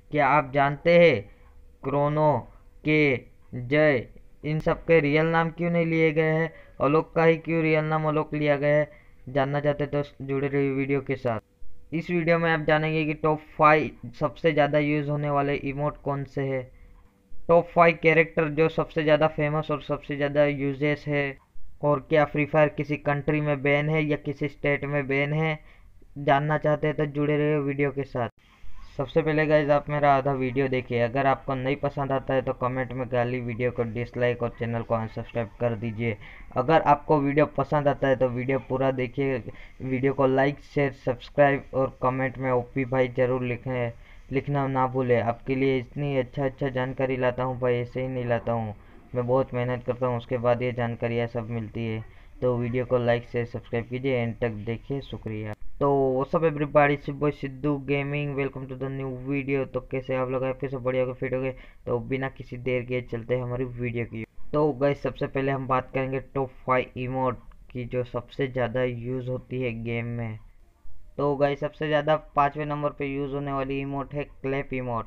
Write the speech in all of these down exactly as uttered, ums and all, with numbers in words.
क्या आप जानते हैं क्रोनो के जय इन सब के रियल नाम क्यों नहीं लिए गए हैं? आलोक का ही क्यों रियल नाम आलोक लिया गया है? जानना चाहते तो जुड़े रहिए वीडियो के साथ। इस वीडियो में आप जानेंगे कि टॉप फाइव सबसे ज़्यादा यूज़ होने वाले इमोट कौन से हैं, टॉप फाइव कैरेक्टर जो सबसे ज़्यादा फेमस और सबसे ज़्यादा यूजेस है, और क्या फ्री फायर किसी कंट्री में बैन है या किसी स्टेट में बैन है। जानना चाहते हैं तो जुड़े रहिए वीडियो के साथ। सबसे पहले गाइज आप मेरा आधा वीडियो देखिए, अगर आपको नहीं पसंद आता है तो कमेंट में गाली, वीडियो को डिसलाइक और चैनल को अनसब्सक्राइब कर दीजिए। अगर आपको वीडियो पसंद आता है तो वीडियो पूरा देखिए, वीडियो को लाइक शेयर सब्सक्राइब और कमेंट में ओपी भाई ज़रूर लिखें, लिखना ना भूलें। आपके लिए इतनी अच्छा अच्छा जानकारी लाता हूँ भाई, ऐसे ही नहीं लाता हूँ, मैं बहुत मेहनत करता हूँ, उसके बाद ये जानकारियाँ सब मिलती है। तो वीडियो को लाइक शेयर सब्सक्राइब कीजिए, एंड तक देखिए, शुक्रिया। तो वो सब everybody boy Siddhu gaming, welcome to the new video. तो कैसे आप लोग फिर से बढ़िया होकर फिट हो गए? तो बिना किसी देर के चलते हैं हमारी वीडियो की। तो गाइस सबसे पहले हम बात करेंगे टॉप फाइव इमोट की जो सबसे ज़्यादा यूज़ होती है गेम में। तो गाइस सबसे ज़्यादा पाँचवें नंबर पे यूज़ होने वाली इमोट है क्लैप इमोट।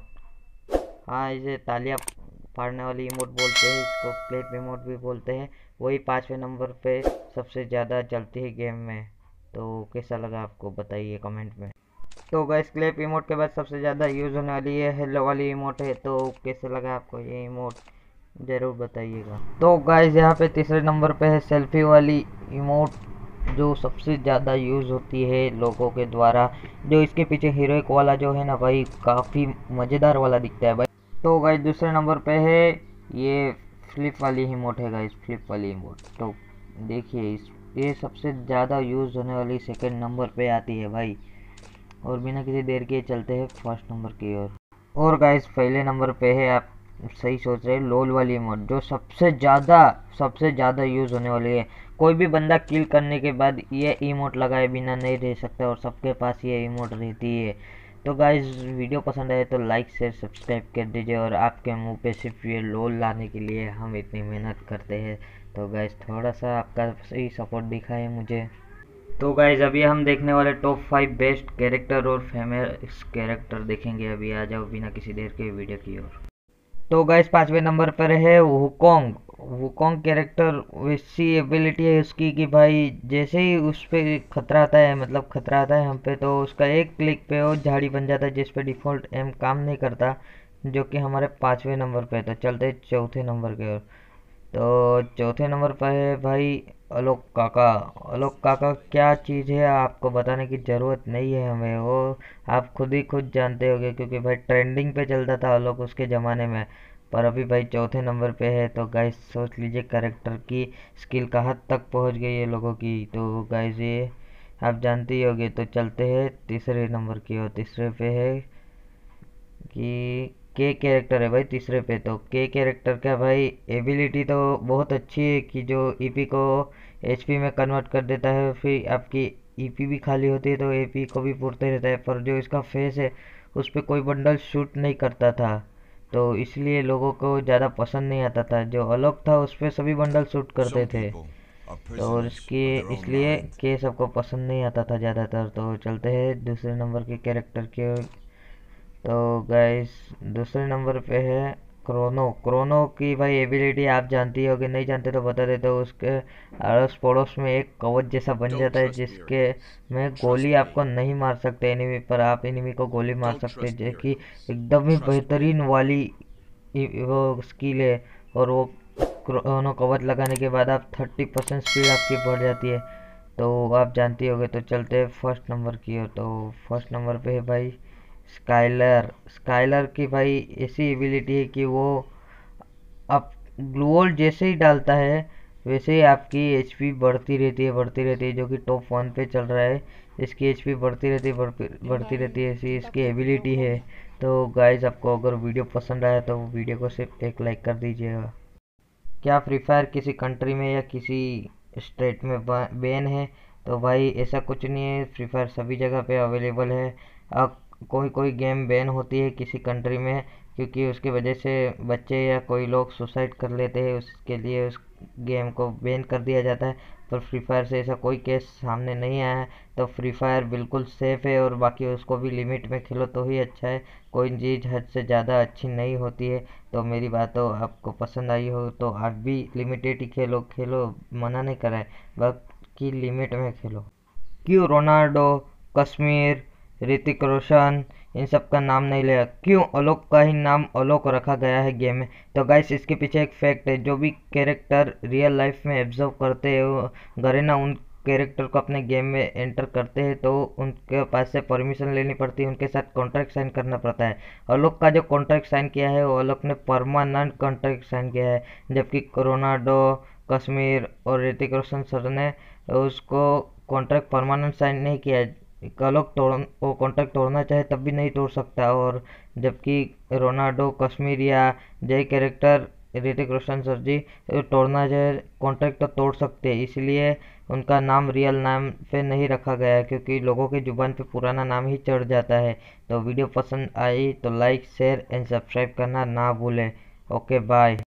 हाँ, इसे तालियां फाड़ने वाली इमोट बोलते हैं, इसको क्लैप इमोट भी बोलते हैं। वही पाँचवें नंबर पे सबसे ज़्यादा चलती है गेम में। तो कैसा लगा आपको बताइए कमेंट में। तो गाइस क्लैप इमोट के बाद सबसे ज़्यादा यूज़ होने वाली ये हेलो वाली इमोट है। तो कैसे लगा आपको ये इमोट ज़रूर बताइएगा। तो गाइस यहाँ पे तीसरे नंबर पे है सेल्फी वाली इमोट, जो सबसे ज़्यादा यूज़ होती है लोगों के द्वारा। जो इसके पीछे हीरोइक वाला जो है ना भाई, काफ़ी मज़ेदार वाला दिखता है भाई। तो गाइस दूसरे नंबर पे है ये फ्लिप वाली इमोट है गाइस, फ्लिप वाली इमोट। तो देखिए इस ये सबसे ज़्यादा यूज़ होने वाली सेकंड नंबर पे आती है भाई। और बिना किसी देर के चलते हैं फर्स्ट नंबर की ओर। और, और गाइस पहले नंबर पे है, आप सही सोच रहे हैं, लोल वाली इमोट, जो सबसे ज़्यादा सबसे ज़्यादा यूज़ होने वाली है। कोई भी बंदा किल करने के बाद ये इमोट लगाए बिना नहीं रह सकता, और सबके पास ये इमोट रहती है। तो गाइस वीडियो पसंद आए तो लाइक शेयर सब्सक्राइब कर दीजिए, और आपके मुंह पे सिर्फ ये लोल लाने के लिए हम इतनी मेहनत करते हैं। तो गाइस थोड़ा सा आपका सही सपोर्ट दिखाए मुझे। तो गाइस अभी हम देखने वाले टॉप फाइव बेस्ट कैरेक्टर और फेमस कैरेक्टर देखेंगे। अभी आ जाओ बिना किसी देर के वीडियो की ओर। तो गाइस पांचवें नंबर पर है वुकोंग। वुकोंग कैरेक्टर वैसी एबिलिटी है उसकी कि भाई जैसे ही उस पर खतरा आता है, मतलब खतरा आता है हम पे, तो उसका एक क्लिक पे वो झाड़ी बन जाता है जिस पे डिफ़ॉल्ट एम काम नहीं करता, जो कि हमारे पाँचवें नंबर पे है। तो चलते हैं चौथे नंबर के ओर। तो चौथे नंबर पर है भाई आलोक काका। आलोक काका क्या चीज़ है आपको बताने की ज़रूरत नहीं है हमें, वो आप खुद ही खुद जानते होंगे, क्योंकि भाई ट्रेंडिंग पे चलता था आलोक उसके ज़माने में। पर अभी भाई चौथे नंबर पे है। तो गाइस सोच लीजिए कैरेक्टर की स्किल कहाँ तक पहुंच गई है लोगों की। तो गाइस ये आप जानते ही होंगे। तो चलते हैं तीसरे नंबर की ओर। तीसरे पे है कि के कैरेक्टर है भाई तीसरे पे। तो के कैरेक्टर का भाई एबिलिटी तो बहुत अच्छी है कि जो ईपी को एचपी में कन्वर्ट कर देता है, फिर आपकी ईपी भी खाली होती है तो एपी को भी पूरते रहता है। पर जो इसका फेस है उस पर कोई बंडल शूट नहीं करता था, तो इसलिए लोगों को ज़्यादा पसंद नहीं आता था। जो अलग था उस पर सभी बंडल शूट करते थे, तो और इसके इसलिए के सबको पसंद नहीं आता था ज़्यादातर। तो चलते हैं दूसरे नंबर के कैरेक्टर के। तो गाइस दूसरे नंबर पे है क्रोनो। क्रोनो की भाई एबिलिटी आप जानती हो कि नहीं जानते तो बता देते हो। उसके अड़ोस पड़ोस में एक कवच जैसा बन जाता है जिसके में गोली आपको नहीं मार सकते एनिमी, पर आप एनिमी को गोली मार सकते हैं, जो कि एकदम ही बेहतरीन वाली वो स्किल है। और वो क्रोनो कवच लगाने के बाद आप थर्टी परसेंट स्पीड आपकी बढ़ जाती है, तो आप जानती होगे। तो चलते हैं फर्स्ट नंबर की ओर। तो फर्स्ट नंबर पे है भाई स्काइलर। स्काइलर की भाई ऐसी एबिलिटी है कि वो आप ग्लूवॉल जैसे ही डालता है वैसे ही आपकी एचपी बढ़ती रहती है बढ़ती रहती है जो कि टॉप वन पे चल रहा है। इसकी एचपी बढ़ती रहती है बढ़ती रहती है, ऐसी इसकी एबिलिटी है। तो गाइस आपको अगर वीडियो पसंद आया तो वीडियो को सिर्फ एक लाइक कर दीजिएगा। क्या फ्री फायर किसी कंट्री में या किसी स्टेट में बैन है? तो भाई ऐसा कुछ नहीं है, फ्री फायर सभी जगह पे अवेलेबल है। अब कोई कोई गेम बैन होती है किसी कंट्री में क्योंकि उसकी वजह से बच्चे या कोई लोग सुसाइड कर लेते हैं, उसके लिए उस गेम को बैन कर दिया जाता है। पर फ्री फायर से ऐसा कोई केस सामने नहीं आया है। तो फ्री फायर बिल्कुल सेफ़ है, और बाकी उसको भी लिमिट में खेलो तो ही अच्छा है। कोई चीज़ हद से ज़्यादा अच्छी नहीं होती है। तो मेरी बातों आपको पसंद आई हो तो आप भी लिमिटेड ही खेलो खेलो मना नहीं कर रहा है, बाकी लिमिट में खेलो। क्यों रोनाल्डो, कश्मीर, ऋतिक रोशन इन सब का नाम नहीं लिया? क्यों आलोक का ही नाम आलोक रखा गया है गेम में? तो गाइस इसके पीछे एक फैक्ट है। जो भी कैरेक्टर रियल लाइफ में ऑब्जर्व करते हैं गरेना, उन कैरेक्टर को अपने गेम में एंटर करते हैं तो उनके पास से परमिशन लेनी पड़ती है, उनके साथ कॉन्ट्रैक्ट साइन करना पड़ता है। आलोक का जो कॉन्ट्रैक्ट साइन किया है वो आलोक ने परमानेंट कॉन्ट्रैक्ट साइन किया है, जबकि रोनाल्डो, कश्मीर और ऋतिक रोशन सर ने उसको कॉन्ट्रैक्ट परमानेंट साइन नहीं किया है। आलोक तोड़ वो कॉन्ट्रैक्ट तोड़ना चाहे तब भी नहीं तोड़ सकता, और जबकि रोनाल्डो, कश्मीर या जय कैरेक्टर ऋतिक रोशन सर जी तोड़ना चाहे कॉन्ट्रैक्ट तो तोड़ सकते हैं। इसलिए उनका नाम रियल नाम पे नहीं रखा गया है, क्योंकि लोगों की जुबान पे पुराना नाम ही चढ़ जाता है। तो वीडियो पसंद आई तो लाइक शेयर एंड सब्सक्राइब करना ना भूलें। Okay bye.